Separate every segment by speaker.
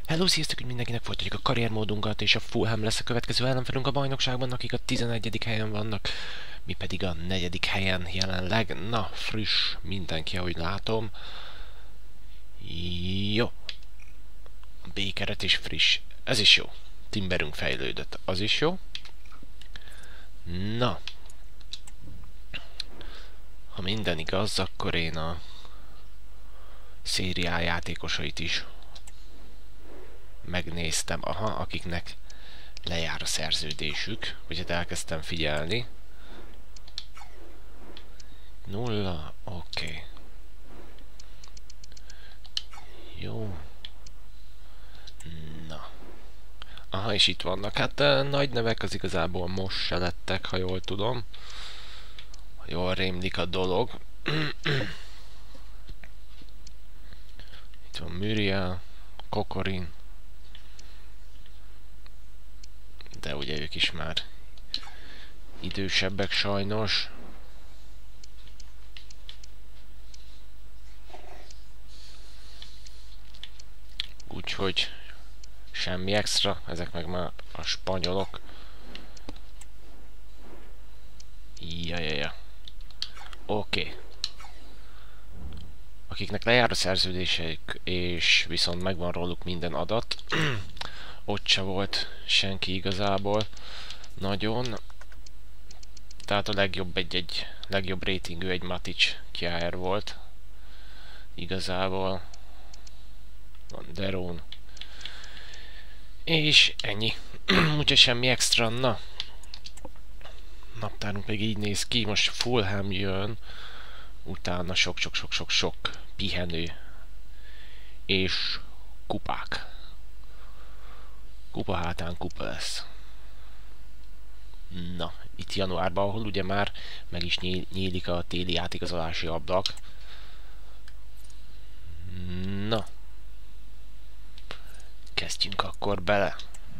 Speaker 1: Hello, sziasztok, hogy mindenkinek folytatjuk a karriermódunkat, és a Fulham lesz a következő ellenfelünk a bajnokságban, akik a 11. helyen vannak, mi pedig a 4. helyen jelenleg. Na, friss mindenki, ahogy látom. Jó. A B-keret is friss. Ez is jó. Timberünk fejlődött. Az is jó. Na. Ha minden igaz, akkor én a szériá játékosait is megnéztem, akiknek lejár a szerződésük, úgyhogy elkezdtem figyelni. 0, oké. Jó. Na. Aha, és itt vannak. Hát nagy nevek az igazából most se lettek, ha jól tudom. Ha jól rémlik a dolog. Itt van Muriel, Kokorin. De ugye ők is már idősebbek sajnos. Úgyhogy semmi extra, ezek meg már a spanyolok. Ja. Oké. Akiknek lejár a szerződések, és viszont megvan róluk minden adat. Ott se volt senki igazából nagyon. Tehát a legjobb ratingű egy Matic Kjaer volt. Igazából. Van Deron. És ennyi. Úgyhogy semmi extra. Na. Naptárunk még így néz ki. Most Fulham jön. Utána sok pihenő. És kupák. Kupa hátán kupa lesz. Na, itt januárban, ahol ugye már meg is nyílik a téli átigazolási ablak. Na. Kezdjünk akkor bele.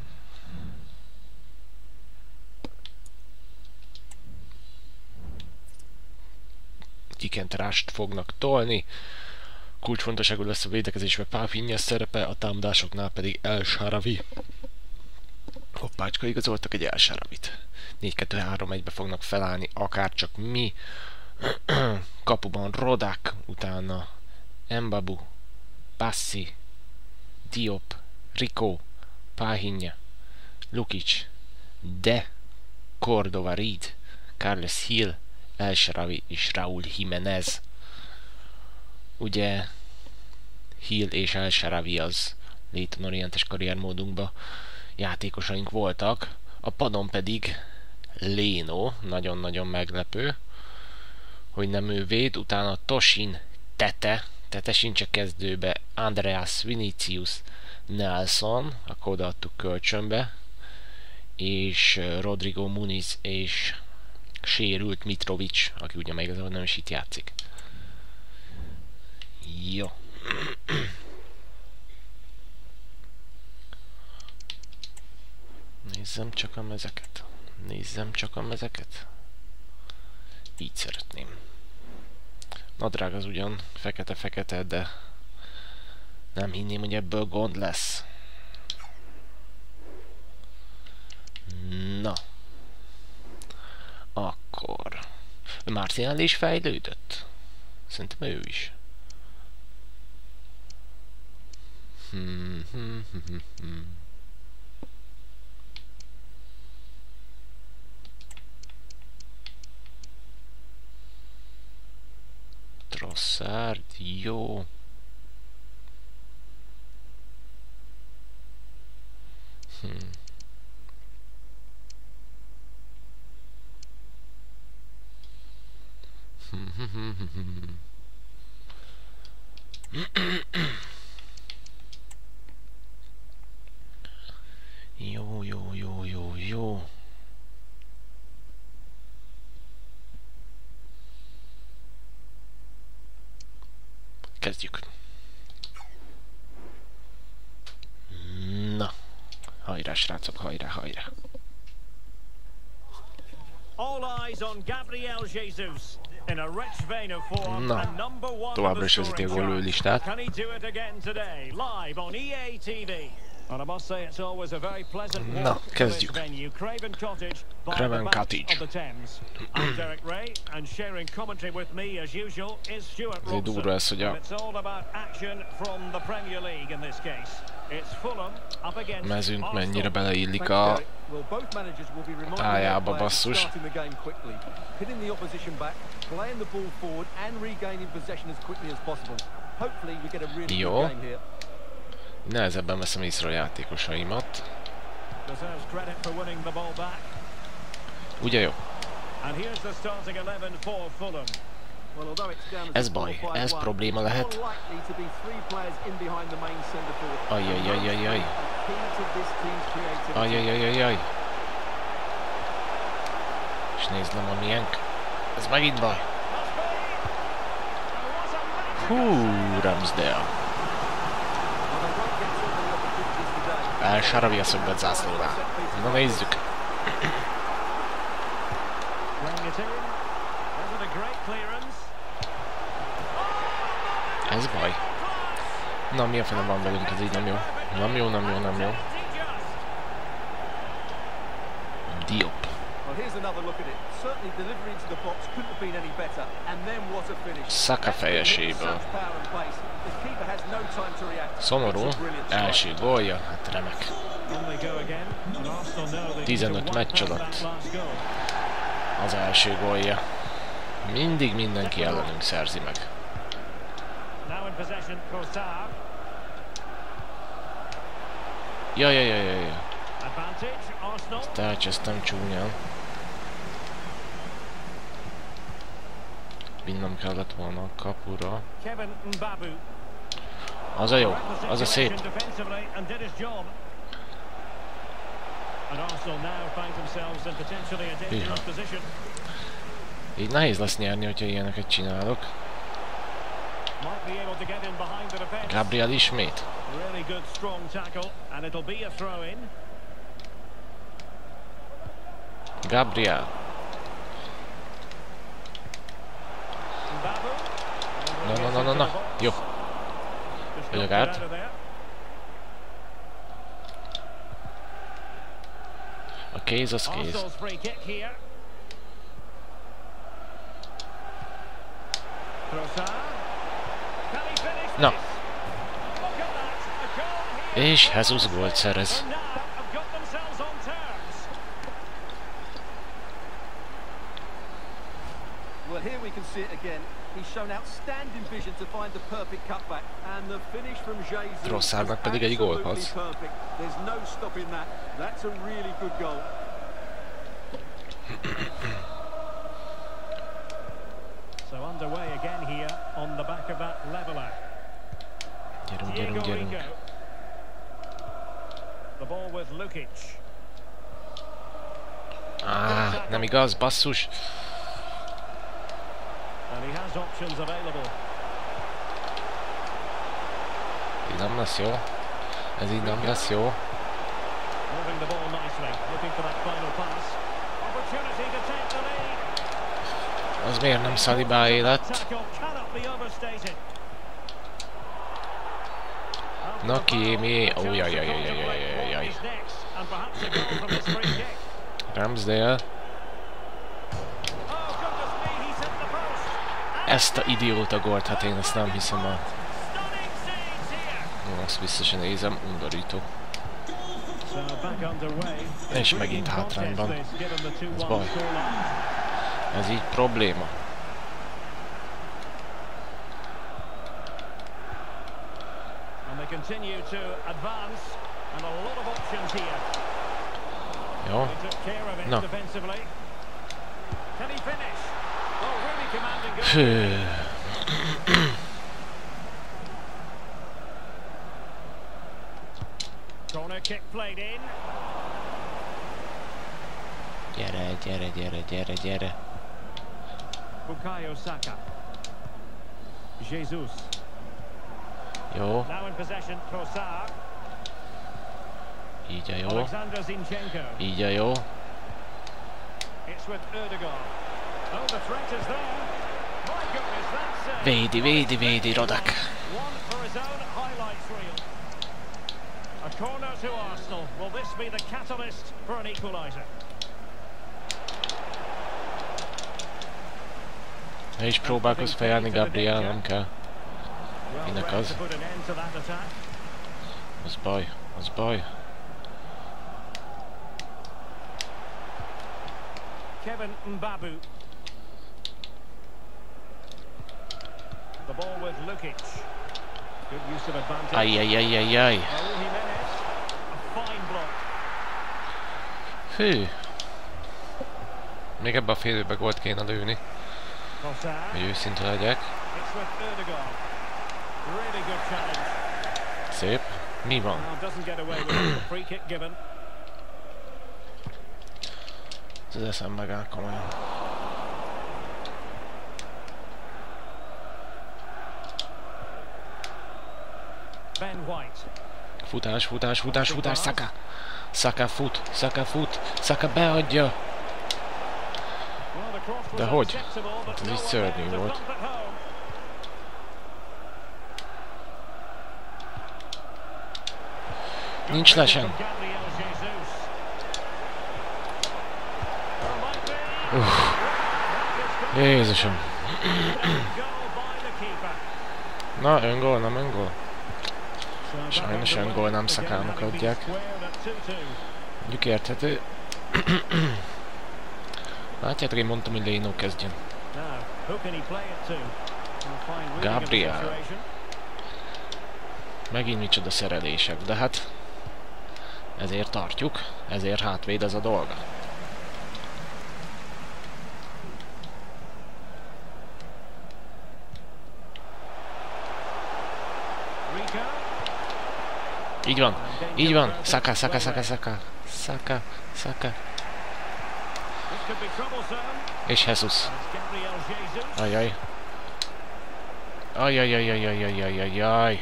Speaker 1: Kikentrást fognak tolni. Kulcsfontosságú lesz a védekezésben Páfinja szerepe, a támadásoknál pedig El Shaarawy. Hoppácska, igazoltak egy El Shaarawit. 4-2-3-1-be fognak felállni, akárcsak mi. Kapuban Rodák, utána Mbabu, Bassi, Diop, Rico, Páhinja, Lukic, De, Cordova, Reed, Carles Hill, El Shaarawy és Raúl Jiménez. Ugye Hill és El Shaarawy az Leyton Orientes karriermódunkba játékosaink voltak, a padon pedig Leno, nagyon-nagyon meglepő, hogy nem ő véd, utána Toshin, Tete sincs a kezdőbe, Andreas Vinicius, Nelson, akkor odaadtuk kölcsönbe, és Rodrigo Muniz és sérült Mitrovic, aki ugye még igazából nem is itt játszik. Jó. Nézzem csak a mezeket. Így szeretném. Nadrág az ugyan fekete-fekete, de nem hinném, hogy ebből gond lesz. Na. Akkor. Martial is fejlődött? Szerintem ő is. Trossard, jó. Jó. Kezdjük. Na. Hajrá, srácok, hajrá.
Speaker 2: All eyes on Gabriel Jesus.
Speaker 1: Na, továbbra is vezeti a gólőlistát. Na, kezdjük. Craven Cottage. Azért durva ez, hogy a mezünk mennyire beleillik a tájába, basszus. Jó. Nehezebben veszem észre a játékosaimat. Ugye jó? Ez baj, ez probléma lehet. Ajjajajajajaj. Ajjajajajaj. És nézd, nem a miénk. Ez megint baj. Hú, Ramsdale. El-Sharawi a szögbet zászlónál. Na nézzük. Ez baj. Na, mi a fene van velünk, ez így nem jó. Nem jó, nem jó, nem jó. Diop. Saka fejeséből. Szomorú. Első gólja, hát remek. 15 meccs alatt. Az első gólja. Mindig mindenki ellenünk szerzi meg. Jajajajajaj. Ezt elcsesztem csúnyán. Vinnem kellett volna a kapura. Az a jó, az a szép. Hűha. Így nehéz lesz nyerni, hogyha ilyeneket csinálok. Gabriel ismét. Gabriel. Na. Jó. Vagyok át. A kéz az kéz. Na. És Jesus gólt szerez.
Speaker 2: Well, here we can see it again. He's shown outstanding vision to find the perfect cutback, and the finish from Jesus.
Speaker 1: Trossardnak pedig egy gólpassz.
Speaker 2: There's no stopping that. That's a really good goal. So underway again here on the back of that leveler.
Speaker 1: Gyerünk.
Speaker 2: The ball with Lukic.
Speaker 1: Nem igaz, basszus.
Speaker 2: And he has options available.
Speaker 1: Így nem lesz jó. Ez így nem lesz jó.
Speaker 2: Moving the ball nicely, looking for that final pass. Opportunity to take the lead.
Speaker 1: Az miért nem Salibáé lett? Na ki, Jajjajjajjajjajjaj. Ramsdale. Ezt a idióta gólt, hát én ezt nem hiszem el. Jó, azt vissza se nézem, undorító. És megint hátrányban. Ez baj. Ez így probléma. Jó. Na. Hű. Gyere.
Speaker 2: Bukayo Saka. Jesus.
Speaker 1: Jó.
Speaker 2: Now in possession, Trossard.
Speaker 1: Így a jó.
Speaker 2: Alexander Zinchenko.
Speaker 1: Így a jó.
Speaker 2: It's with Ødegaard. Oh, the threat is there.
Speaker 1: Védi, Rodak.
Speaker 2: One for his own highlights reel. A corner to Arsenal. Will this be the catalyst for an equaliser?
Speaker 1: Ne is próbálkozz fejelni, Gabriel, nem kell. Minek az? Az baj, az baj.
Speaker 2: Kevin Mbabu. The ball with Lukic. Good use of advantage.
Speaker 1: Ajjajajajaj.
Speaker 2: Raúl Jiménez. A fine block.
Speaker 1: Hű. Még ebben a fél időben gólt kéne lőni.
Speaker 2: Trossard.
Speaker 1: Hogy őszinte legyek.
Speaker 2: It's with Ødegaard. Really good challenge.
Speaker 1: Szép. Mi van?
Speaker 2: Now doesn't get away with it. The free kick given.
Speaker 1: Ez eszem megáll komolyan.
Speaker 2: Ben White.
Speaker 1: Futás, Saka! Saka fut, Saka beadja!
Speaker 2: Well, the cross was
Speaker 1: De hogy?
Speaker 2: unacceptable, but
Speaker 1: Hát ez
Speaker 2: no
Speaker 1: így
Speaker 2: one
Speaker 1: szörnyű
Speaker 2: there to
Speaker 1: volt.
Speaker 2: thump it home.
Speaker 1: Nincs lesen.
Speaker 2: From Gabriel Jesus. There might be.
Speaker 1: Jézusom.
Speaker 2: Goal by the keeper.
Speaker 1: Na, öngól, nem öngól.
Speaker 2: So back
Speaker 1: Sajnos
Speaker 2: underway.
Speaker 1: öngól nem
Speaker 2: The game
Speaker 1: Szakának
Speaker 2: having been
Speaker 1: adják.
Speaker 2: squared at 2-2.
Speaker 1: Mondjuk érthető. Látjátok, én mondtam, hogy Leno kezdjen.
Speaker 2: Now, who can he play it to? We'll find reading of the
Speaker 1: Gabriel.
Speaker 2: situation.
Speaker 1: Megint micsoda szerelések, de hát ezért tartjuk, ezért hátvéd ez a dolga.
Speaker 2: Rico.
Speaker 1: Így van, Saka.
Speaker 2: This could be troublesome.
Speaker 1: És Jesus.
Speaker 2: It's Gabriel Jesus.
Speaker 1: Ajaj. Ajajajajajajajajajaj.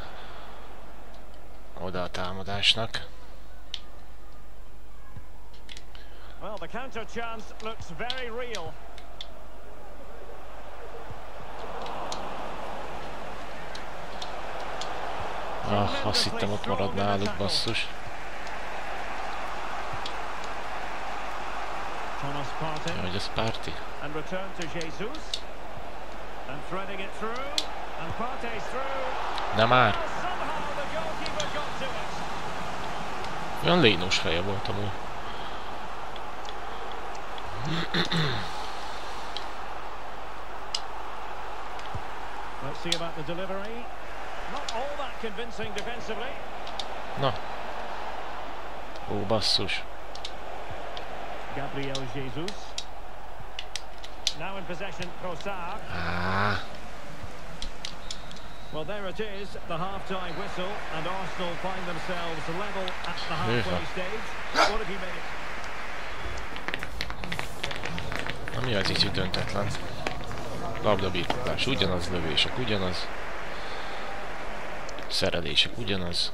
Speaker 1: Oda a támadásnak.
Speaker 2: Well, the counter chance looks very real.
Speaker 1: Azt hittem ott marad náluk, basszus.
Speaker 2: Thomas Partey.
Speaker 1: Hogy ez Partey.
Speaker 2: And return to Jesus. And threading it through. And Partey's through.
Speaker 1: Na már.
Speaker 2: Somehow the goalkeeper got to it.
Speaker 1: Olyan lénós feje volt amúgy.
Speaker 2: Let's see about the delivery. Not all that convincing defensively.
Speaker 1: Na. Ó, basszus.
Speaker 2: Gabriel Jesus. Now in possession, Trossard.
Speaker 1: Á,
Speaker 2: Well, there it is, the half-time whistle, and Arsenal find themselves level at the halfway stage. What have you made it?
Speaker 1: ami az így döntetlen. Labdabirtoklás ugyanaz, lövések ugyanaz. Szerelések ugyanaz.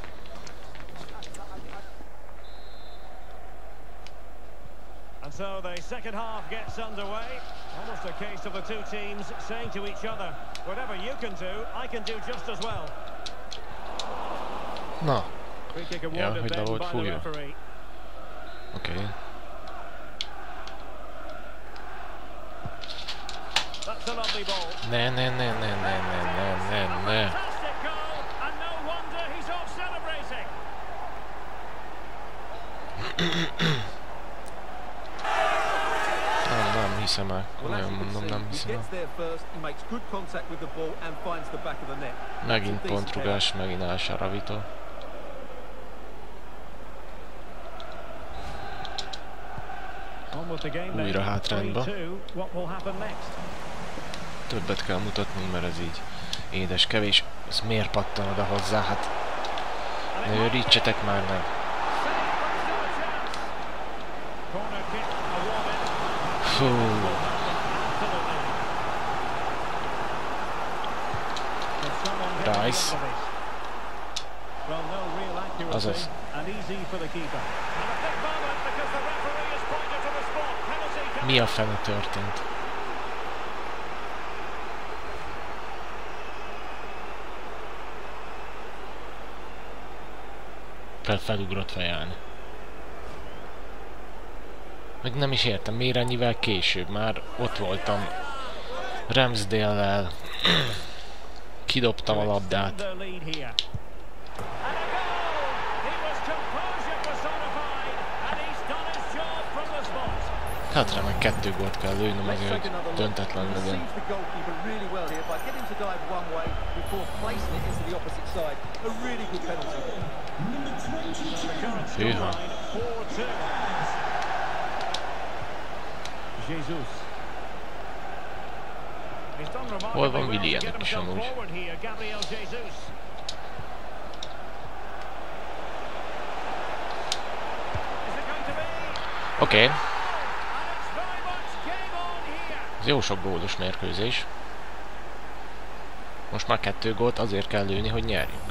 Speaker 2: And so the second half gets underway. Almost a case of the two teams saying to each other, whatever you can do, I can do just as well.
Speaker 1: Na,
Speaker 2: Free kick
Speaker 1: Ja,
Speaker 2: awarded
Speaker 1: hogy le
Speaker 2: then
Speaker 1: volt
Speaker 2: by the
Speaker 1: fújva.
Speaker 2: referee.
Speaker 1: oké.
Speaker 2: That's a lovely ball.
Speaker 1: Ne.
Speaker 2: Fantastic goal, and no wonder he's off celebrating.
Speaker 1: Nem hiszem el. Komolyan mondom, nem hiszem el. Megint pontrugás, megint elsaravító.
Speaker 2: On with the game then.
Speaker 1: Újra hátrányba.
Speaker 2: 3-2. What will happen next?
Speaker 1: Többet kell mutatni, mert ez így édes, kevés. Ez miért pattan oda hozzá? Hát ne őrítsetek már meg.
Speaker 2: Corner kick awarded.
Speaker 1: Fú,
Speaker 2: Absolutely.
Speaker 1: Rice.
Speaker 2: Well, no real accuracy
Speaker 1: Azaz.
Speaker 2: and easy for the keeper. And a big moment because the referee has pointed to the spot. Penalty.
Speaker 1: Mi a fene történt? felugrott fejelni. Meg nem is értem, miért ennyivel később. Már ott voltam Ramsdale-lel. Kidobtam a labdát. Hát remek 2 gólt kell lőnöm azért, hogy döntetlen legyen. Hűha. Hol van Willian is amúgy? Oké. Ez jó sok gólos mérkőzés. Most már 2 gólt azért kell lőni, hogy nyerjünk.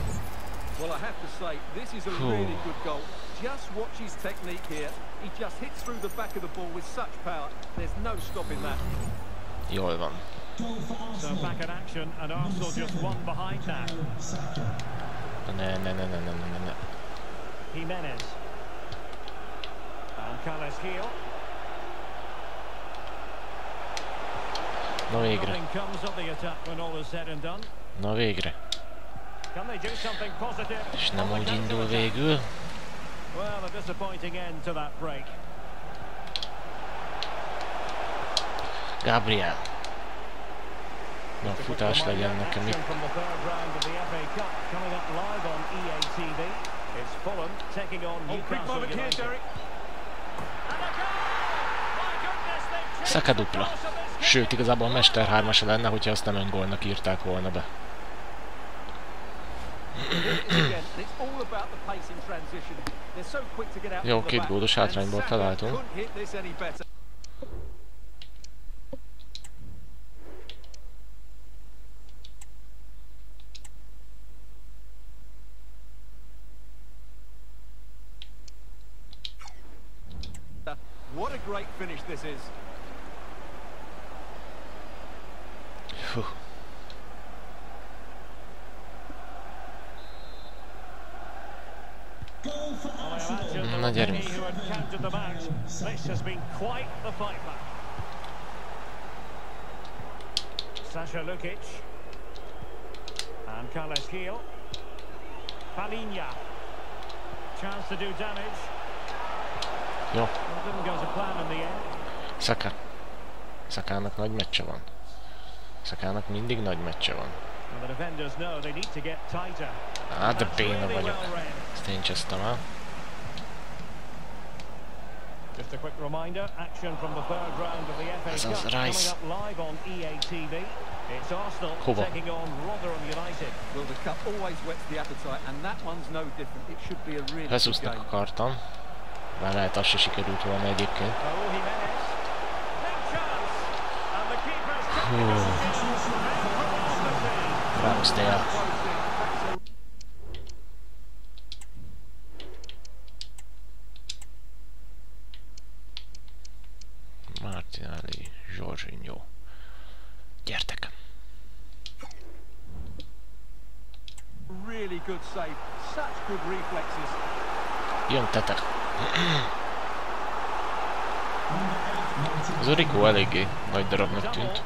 Speaker 1: Hú. Jól van. Ne. Na végre. Na végre. És nem úgy indul végül. Gabriel. Na, futás legyen nekem itt. Saka dupla. Sőt, igazából a Mester 3-asa lenne, hogyha azt nem öngólnak írták volna be. Jó, 2 gólos hátrányból találtunk.
Speaker 3: What a great finish this is.
Speaker 1: Na gyerünk.
Speaker 2: Sasha Lukic and Carles Gil. Palinha. Chance to do damage.
Speaker 1: Jó.
Speaker 2: Didn't go to plan in the end.
Speaker 1: Saka. Sakának nagy meccse van. Sakának mindig nagy meccse van. Á, de béna vagyok. Ezt én csesztem el. Ez az Rice. Hova? Jesusnak akartam. Már lehet, azt se sikerült volna egyébként. Ramsdale. Martinelli, Jorginho. Gyertek!
Speaker 3: Really good save. Such good reflexes.
Speaker 1: Jön Tete. Az Rico eléggé nagy darabnak tűnt.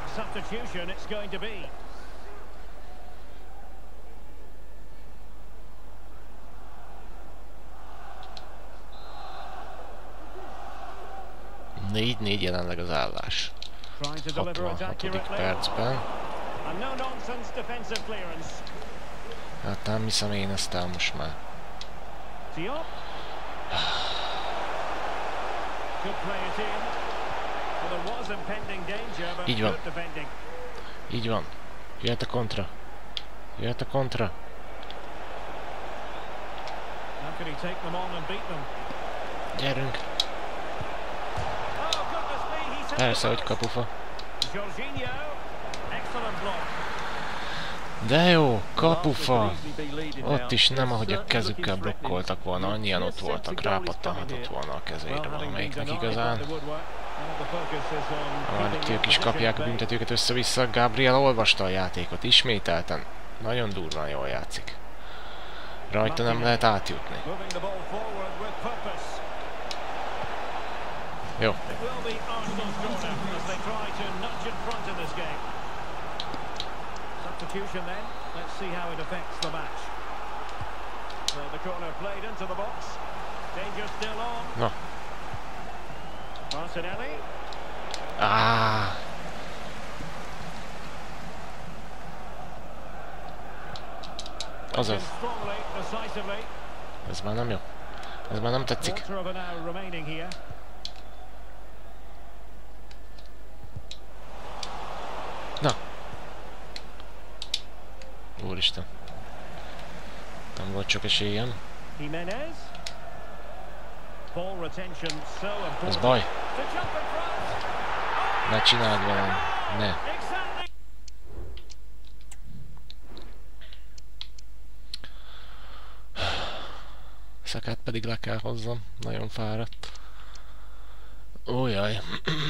Speaker 1: Négy jelenleg az állás. 66. percben. Hát nem hiszem én ezt el most már. Így van. Így van. Jöhet a kontra. Jöhet a kontra. Gyerünk. Persze, hogy kapufa. De jó, kapufa! Ott is nem, ahogy a kezükkel blokkoltak volna, annyian ott voltak, rápattanhatott volna a kezére valamelyiknek igazán. Itt ők is kapják a büntetőket össze-vissza. Gabriel olvasta a játékot ismételten. Nagyon durván jól játszik. Rajta nem lehet átjutni.
Speaker 2: Moving the ball forward with purpose.
Speaker 1: Jó.
Speaker 2: It will be Arsenal's corner as they try to nudge in front in this game. Substitution then. Let's see how it affects the match. So the corner played into the box. Danger still on.
Speaker 1: Na.
Speaker 2: Martinelli.
Speaker 1: Azaz.
Speaker 2: Strongly, decisively.
Speaker 1: Ez már nem jó. Ez már nem tetszik.
Speaker 2: Quarter of an hour remaining here.
Speaker 1: Na. Úristen. Nem volt csak esélyem.
Speaker 2: Jimenez. Ball retention so important.
Speaker 1: Ez baj.
Speaker 2: To jump in front.
Speaker 1: Ne csináld velem. Ne.
Speaker 2: Exactly.
Speaker 1: Szakát pedig le kell hozzam. Nagyon fáradt. Ójaj.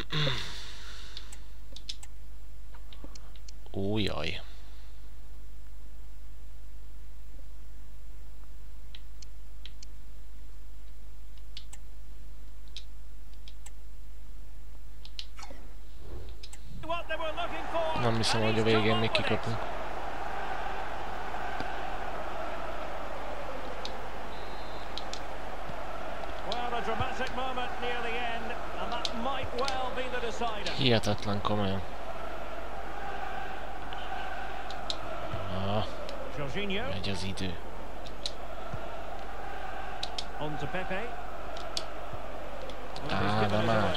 Speaker 1: Ójaj.
Speaker 2: What they were looking for.
Speaker 1: Nem hiszem, hogy a végén még kikapunk.
Speaker 2: Well, a dramatic moment near the end, and that might well be the decider.
Speaker 1: Hihetetlen komolyan.
Speaker 2: Jorginho
Speaker 1: Megy az idő.
Speaker 2: on to Pepe.
Speaker 1: De már.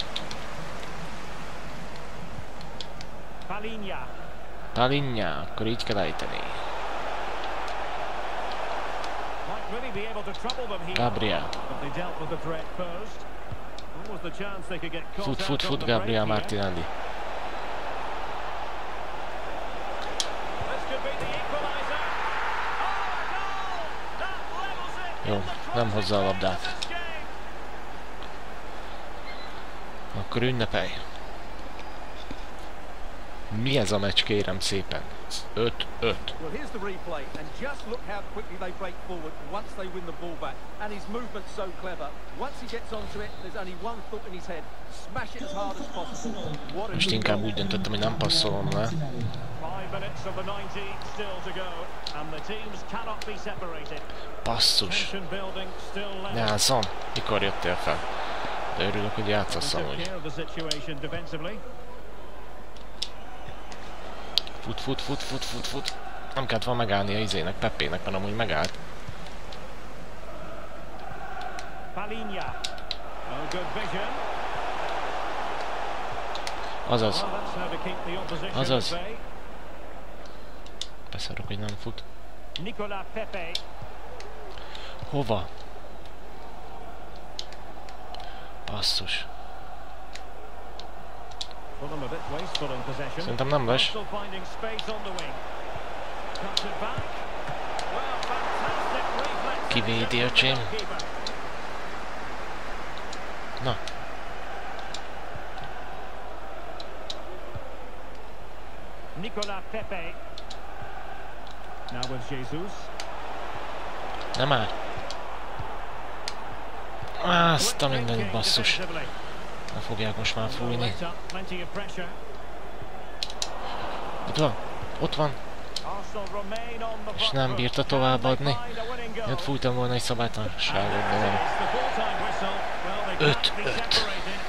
Speaker 2: Palinha.
Speaker 1: Palinha, akkor így kell ejteni.
Speaker 2: Might really be able to trouble them here.
Speaker 1: Gabriel.
Speaker 2: But they dealt with the threat first. What was the chance they could get caught out on
Speaker 1: Fut,
Speaker 2: the
Speaker 1: Gabriel
Speaker 2: break here?
Speaker 1: Martinelli.
Speaker 2: This could be the equalizer. Oh, a goal! That levels it.
Speaker 1: Jó, nem hozza a labdát.
Speaker 2: This game.
Speaker 1: Akkor ünnepelj. Mi ez a meccs, kérem szépen? 5-5.
Speaker 3: Well, here's the replay, and just look how quickly they break forward once they win the ball back. And his movement's so clever. Once he gets onto it, there's only one thought in his head: smash it as hard as possible. What a
Speaker 1: Most
Speaker 3: good
Speaker 1: inkább
Speaker 3: goal.
Speaker 1: úgy döntöttem, hogy nem passzolom le.
Speaker 2: 5 minutes of the 90 still to go, and the teams cannot be separated.
Speaker 1: Basszus.
Speaker 2: Tension building still left.
Speaker 1: Nelson, mikor jöttél fel? De örülök, hogy játszasz
Speaker 2: Took
Speaker 1: amúgy.
Speaker 2: care of the situation defensively.
Speaker 1: Fut. Nem kellett volna megállni a izének, Pepének, mert amúgy megállt.
Speaker 2: Palinha. Oh, good vision.
Speaker 1: Azaz.
Speaker 2: Well, that's how to keep the opposition
Speaker 1: Azaz.
Speaker 2: at bay.
Speaker 1: Beszarok, hogy nem fut.
Speaker 2: Nicolas Pepe.
Speaker 1: Hova? Basszus.
Speaker 2: Fulham a bit wasteful in possession.
Speaker 1: Szerintem nem lesz.
Speaker 2: Still finding space on the wing. Cuts it back. Well, fantastic reflex.
Speaker 1: Kivédi, öcsém. Na.
Speaker 2: Nicolas Pepe. Now with Jesus.
Speaker 1: Nem áll. Azt a mindenit, basszus. Ne fogják most már fújni.
Speaker 2: Plenty of pressure.
Speaker 1: Itt van. Ott van. És nem bírta továbbadni. Jött fújtam volna egy szabálytalanságot, de nem. 5-5.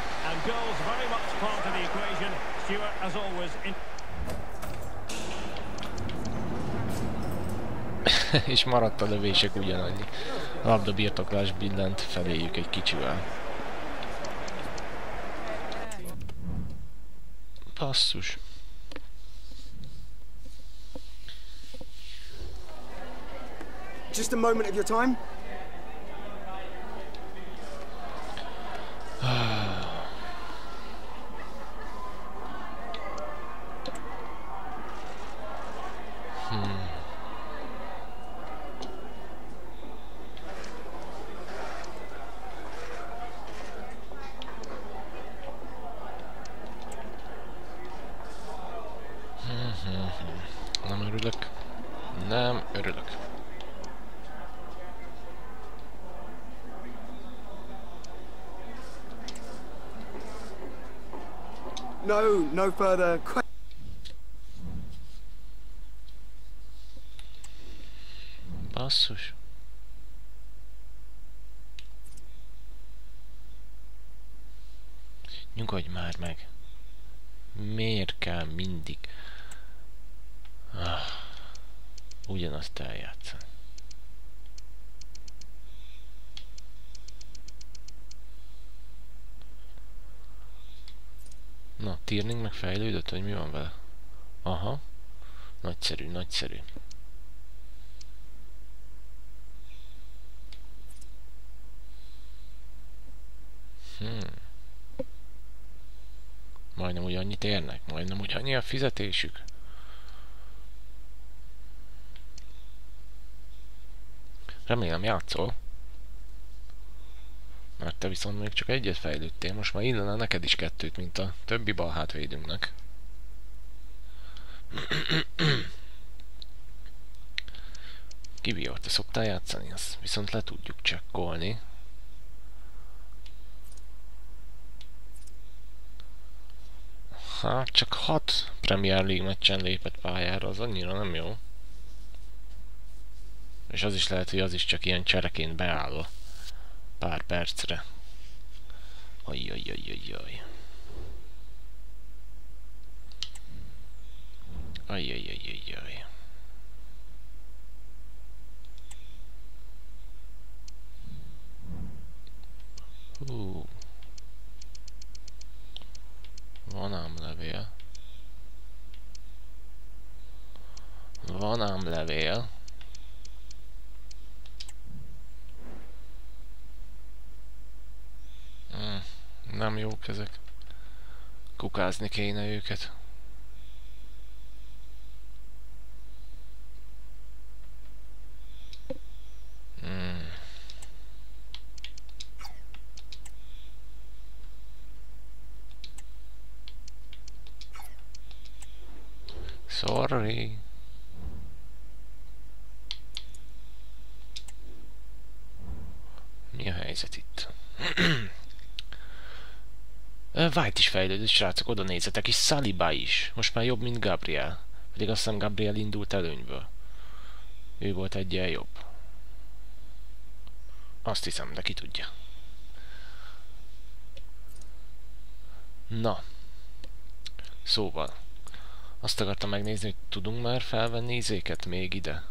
Speaker 1: És maradt a lövések ugyanannyi. Labda birtoklás billent feléjük egy kicsivel. Basszus.
Speaker 4: Just a moment of your time.
Speaker 1: Nem örülök. Nem örülök.
Speaker 4: No further questions.
Speaker 1: Basszus. Nyugodj már meg. Miért kell mindig ugyanazt eljátszani? Na, Tierney meg fejlődött, vagy mi van vele? Aha. Nagyszerű, nagyszerű. Majdnem ugyannyit érnek, majdnem ugyannyi a fizetésük. Remélem játszol. Mert te viszont még csak egyet fejlődtél, most már illene neked is kettőt, mint a többi balhátvédünknek. Kivior, te szoktál játszani? Azt viszont le tudjuk csekkolni. Hát csak 6 Premier League meccsen lépett pályára, az annyira nem jó. És az is lehet, hogy az is csak ilyen csereként beáll pár percre. Ajjajjajjajjaj. Ajjajjajjajjaj. Van ám levél. Van ám levél. Nem jók ezek. Kukázni kéne őket. Sorry. Mi a helyzet itt? White is fejlődött, srácok, oda nézzetek, és Saliba is. Most már jobb, mint Gabriel. Pedig azt hiszem Gabriel indult előnyből. Ő volt egyen jobb. Azt hiszem, de ki tudja. Na. Szóval. Azt akartam megnézni, hogy tudunk már felvenni izéket még ide.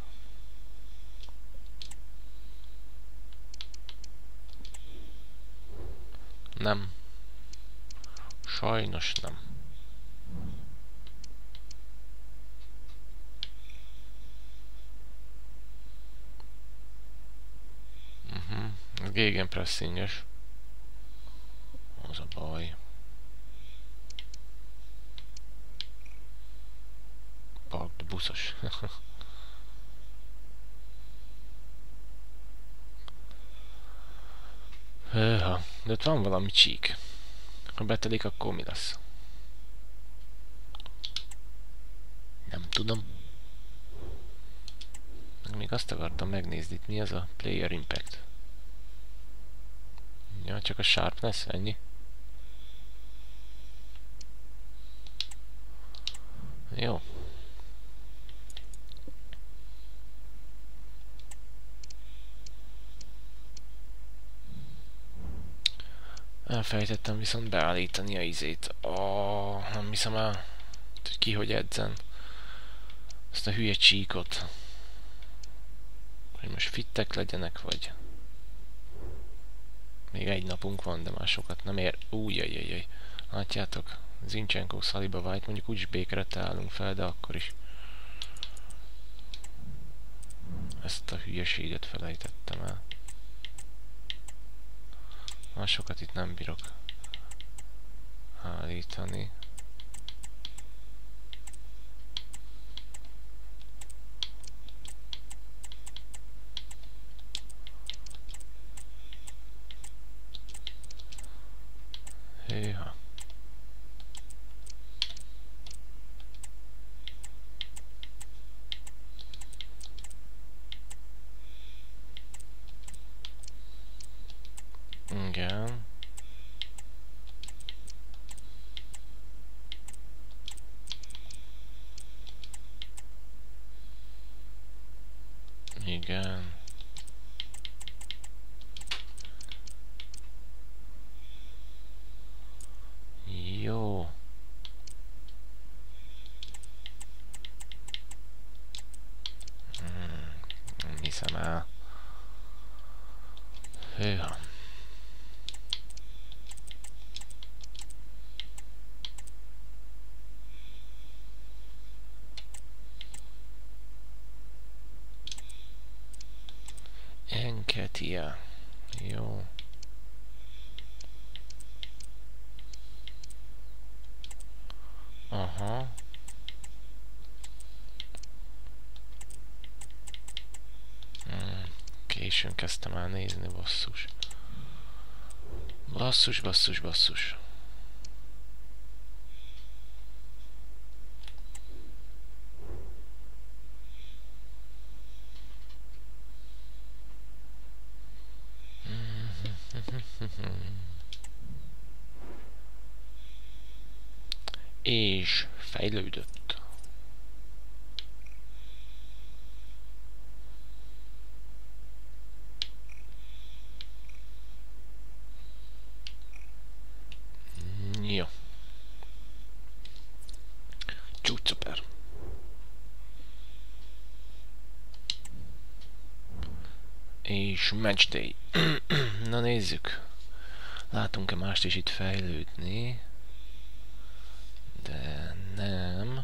Speaker 1: Nem. Sajnos nem. Ez gegenpressinges. Az a baj. Parked buszos. Hőha, de ott van valami csík. Ha betelik, akkor mi lesz? Nem tudom. Még azt akartam megnézni, itt mi az a Player Impact. Ja, csak a Sharpness, ennyi. Jó. Elfelejtettem viszont beállítani a izét. Nem hiszem el, hogy ki hogy edzen. Azt a hülye csíkot. Hogy most fittek legyenek, vagy... Még egy napunk van, de már sokat nem ér. Újjajjajjaj. Látjátok? Zinchenko, Saliba, White, mondjuk úgyis békerete állunk fel, de akkor is. Ezt a hülyeséget felejtettem el. Másokat itt nem bírok állítani. Hűha. Igen. Igen. Jó. Nem hiszem el. Hűha. Enketia. Jó. Aha. Későn kezdtem el nézni, basszus. Basszus, basszus, basszus. És fejlődött. Jó. Csúcsuper. És matchday. Na nézzük. Látunk-e mást is itt fejlődni? De nem.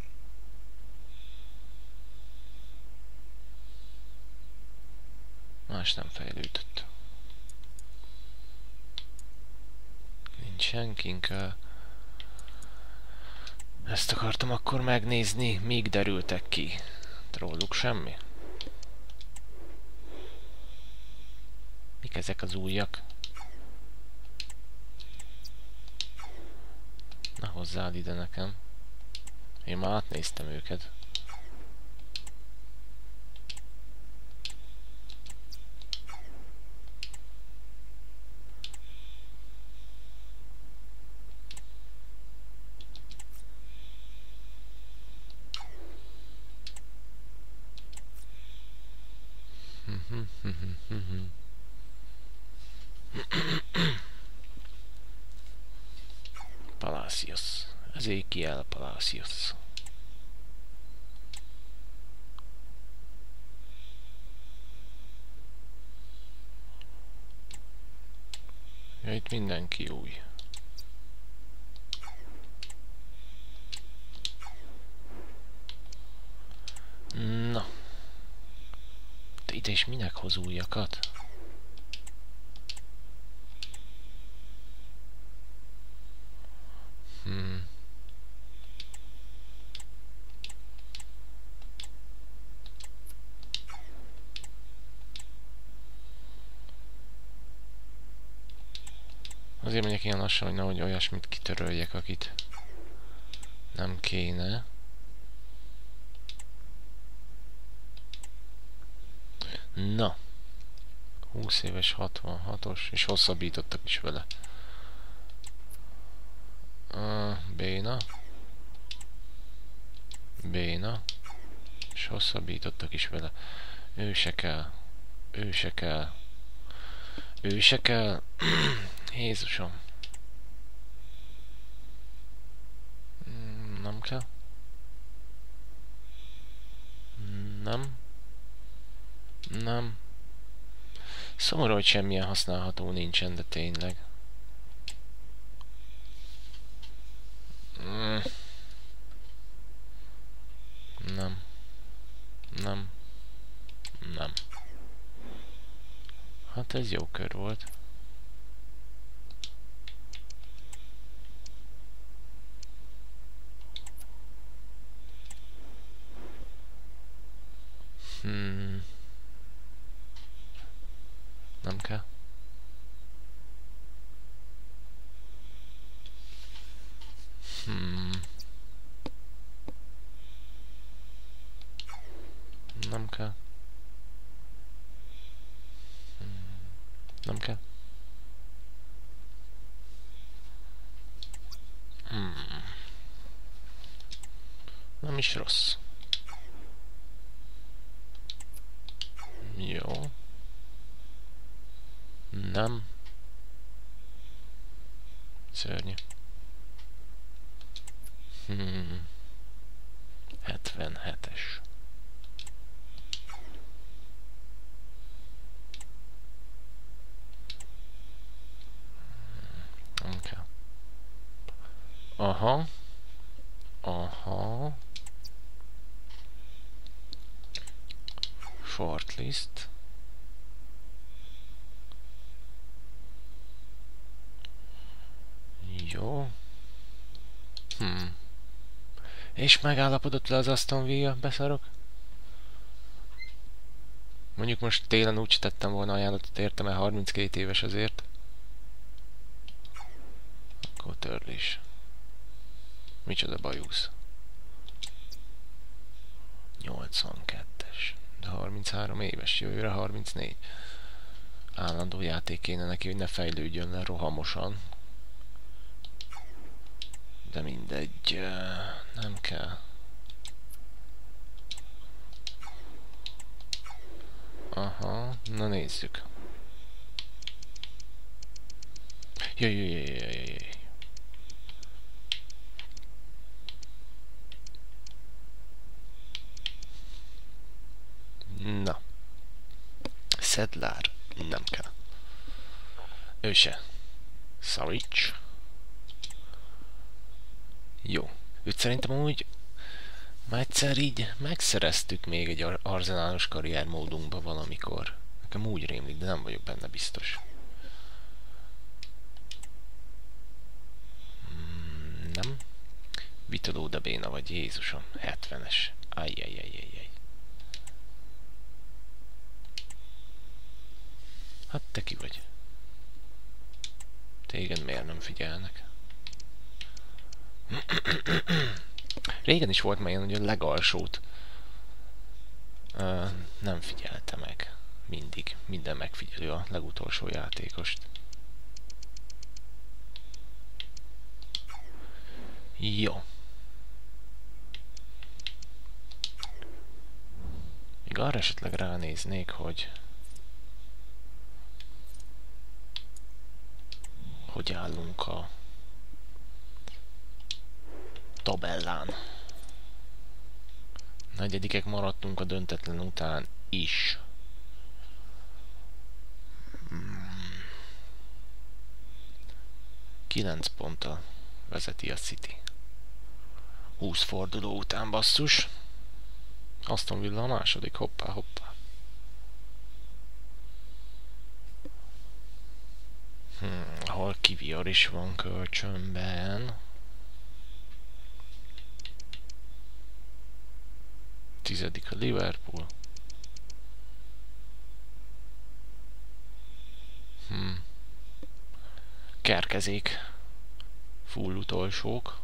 Speaker 1: Más nem fejlődött. Nincs senkink. Ezt akartam akkor megnézni, míg derültek ki. Róluk semmi. Mik ezek az újak? Na hozzád ide nekem. Én már átnéztem őket. Palacios. Ezekiel Palacios. Ja, itt mindenki új. Na. De ide is minek hoz újakat? Azért megyek ilyen lassan, hogy nehogy olyasmit kitöröljek, akit nem kéne. Na. 20 éves 66-os, és hosszabbítottak is vele. Béna. Béna. És hosszabbítottak is vele. Ő se kell. Ő se kell. Ő se kell. Jézusom. Nem kell. Nem. Nem. Szomorú, hogy semmilyen használható nincsen, de tényleg. Nem. Nem. Nem. Hát ez jó kör volt. Nem kell. Nem kell. Nem kell. Nem is rossz. Nem. Szörnyű. 77-es. Okay. Aha. Aha. Shortlist. Jó. És megállapodott le az Aston Villa, beszarok? Mondjuk most télen úgy tettem volna ajánlatot érte, mert 32 éves azért. Akkor törlés. Micsoda bajusz. 82-es. De 33 éves, jövőre 34. Állandó játék kéne neki, hogy ne fejlődjön le rohamosan. De mindegy, nem kell. Aha, na nézzük. Jaj. Na. Szedlár, nem kell. Ő se. Szarics. Jó. Őt szerintem úgy már egyszer így megszereztük még egy arzenálos karriermódunkba valamikor. Nekem úgy rémlik, de nem vagyok benne biztos. Nem. Vitoló de Béna vagy, Jézusom. 70-es. Ajjajjajjajjaj. Hát te ki vagy? Téged miért nem figyelnek? Régen is volt már ilyen, hogy a legalsót nem figyelte meg. Mindig. Minden megfigyelő a legutolsó játékost. Jó. Még arra esetleg ránéznék, hogy állunk a tabellán. Negyedikek maradtunk a döntetlen után is. Hmm. 9 ponttal vezeti a City. 20 forduló után, basszus. Aston Villa a második, hoppá. Ahol Kivior is van kölcsönben. 10. a Liverpool. Kerkezik. Full utolsók.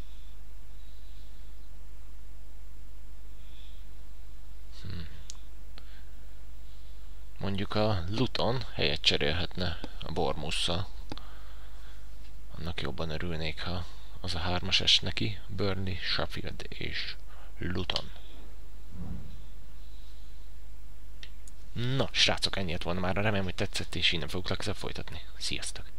Speaker 1: Mondjuk a Luton helyet cserélhetne a Bournemouth-szal. Annak jobban örülnék, ha az a 3-as es neki. Burnley, Sheffield és Luton. Na, srácok, ennyi lett volna már. Remélem, hogy tetszett, és innen fogok legközelebb folytatni. Sziasztok!